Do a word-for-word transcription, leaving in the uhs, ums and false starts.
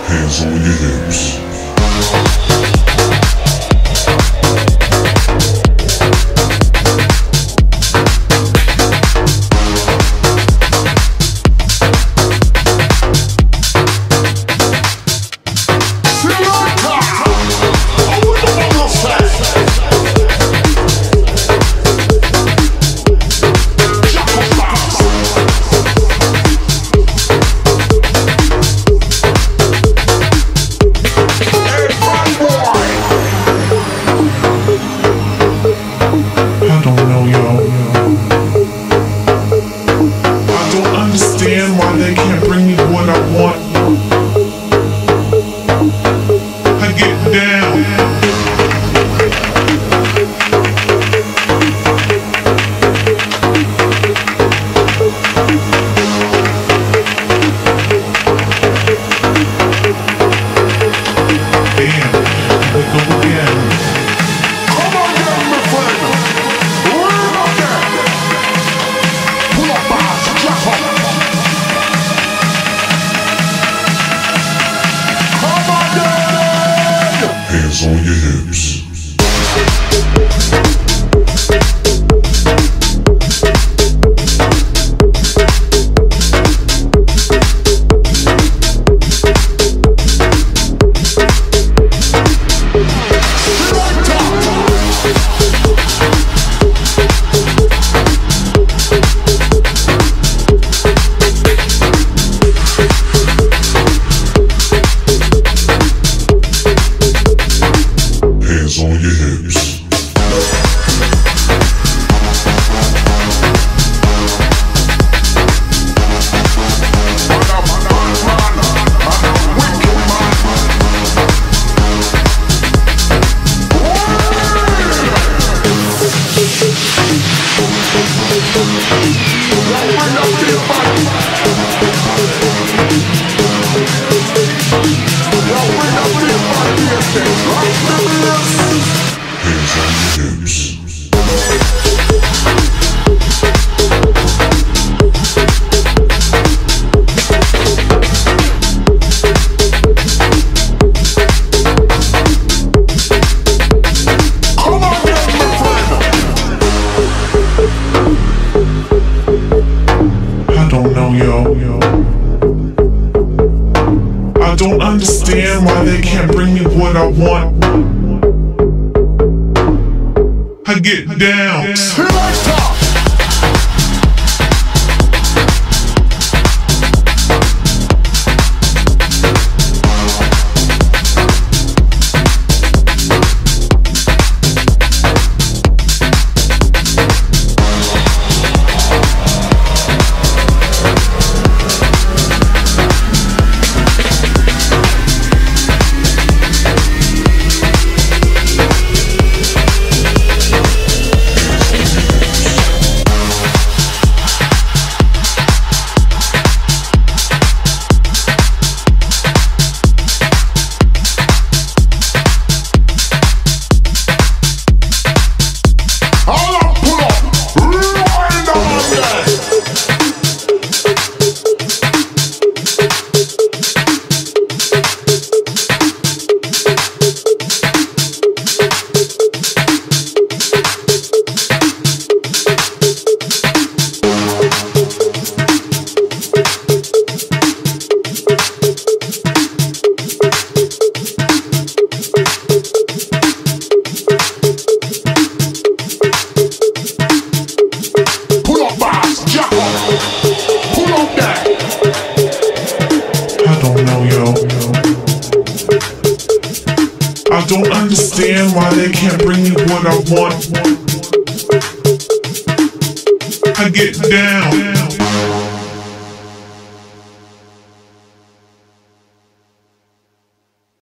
Hands on your hips. Why they can't bring me what I want. I get down. Damn, we go again. Come on down, my friend. Roll up there. Pull up, boss. Drop up. Hands on your hips. Hands on your hips. I don't understand why they can't bring me what I want. I get down. I don't understand why they can't bring me what I want. I get down.